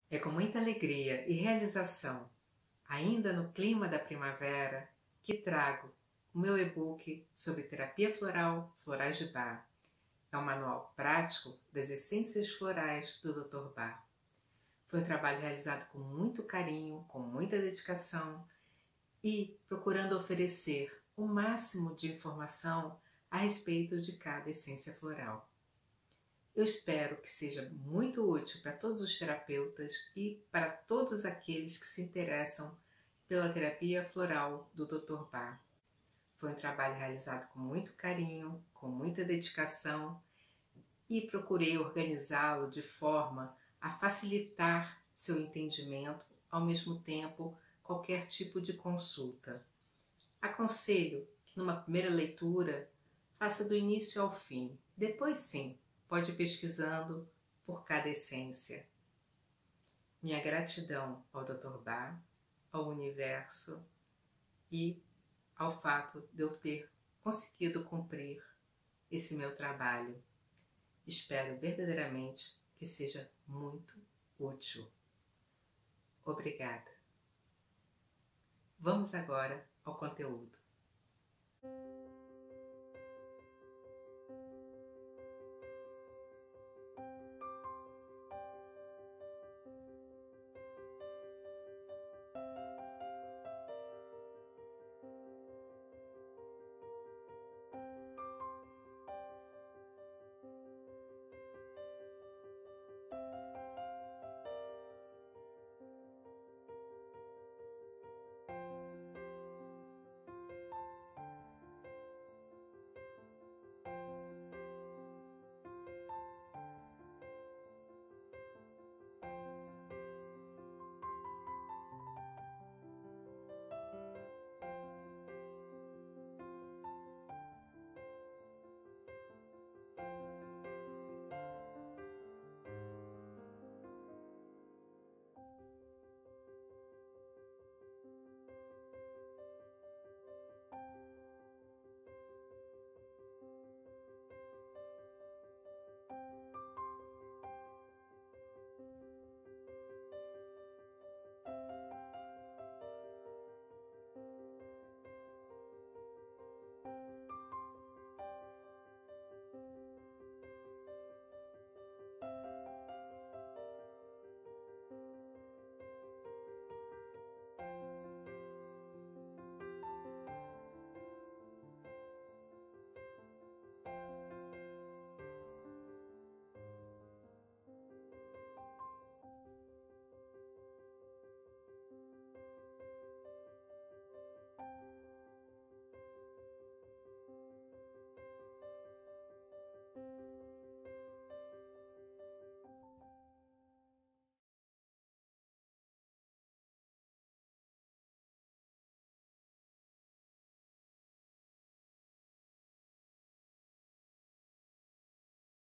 É com muita alegria e realização, ainda no clima da primavera, que trago o meu e-book sobre terapia floral, Florais de Bach. É um manual prático das essências florais do Dr. Bach. Foi um trabalho realizado com muito carinho, com muita dedicação e procurando oferecer o máximo de informação a respeito de cada essência floral. Eu espero que seja muito útil para todos os terapeutas e para todos aqueles que se interessam pela terapia floral do Dr. Bach. Foi um trabalho realizado com muito carinho, com muita dedicação e procurei organizá-lo de forma a facilitar seu entendimento, ao mesmo tempo qualquer tipo de consulta. Aconselho que numa primeira leitura faça do início ao fim, depois sim, pode ir pesquisando por cada essência. Minha gratidão ao Dr. Bach, ao universo e ao fato de eu ter conseguido cumprir esse meu trabalho. Espero verdadeiramente que seja muito útil. Obrigada. Vamos agora ao conteúdo.